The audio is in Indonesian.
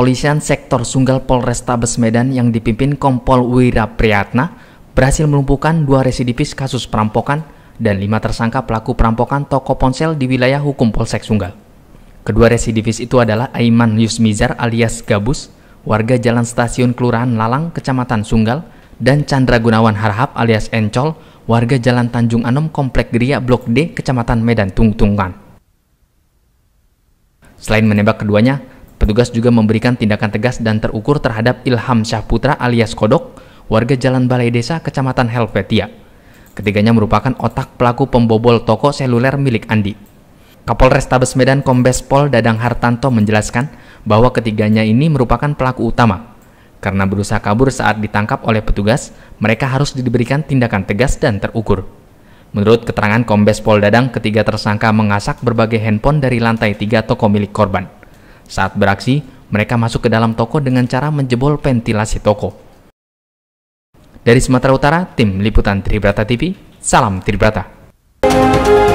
Kepolisian Sektor Sunggal Polrestabes Medan yang dipimpin Kompol Wira Priyatna berhasil melumpuhkan 2 residivis kasus perampokan dan 5 tersangka pelaku perampokan toko ponsel di wilayah hukum Polsek Sunggal. Kedua residivis itu adalah Aiman Yusmizar alias Gabus, warga Jalan Stasiun Kelurahan Lalang, Kecamatan Sunggal, dan Chandra Gunawan Harhab alias Encol, warga Jalan Tanjung Anom, Komplek Geria, Blok D, Kecamatan Medan Tungtungan. Selain menembak keduanya, petugas juga memberikan tindakan tegas dan terukur terhadap Ilham Syahputra alias Kodok, warga Jalan Balai Desa, Kecamatan Helvetia. Ketiganya merupakan otak pelaku pembobol toko seluler milik Andi. Kapolrestabes Medan Kombes Pol Dadang Hartanto menjelaskan bahwa ketiganya ini merupakan pelaku utama. Karena berusaha kabur saat ditangkap oleh petugas, mereka harus diberikan tindakan tegas dan terukur. Menurut keterangan Kombes Pol Dadang, ketiga tersangka mengasak berbagai handphone dari lantai 3 toko milik korban. Saat beraksi, mereka masuk ke dalam toko dengan cara menjebol ventilasi toko. Dari Sumatera Utara, tim Liputan Tribrata TV, salam Tribrata.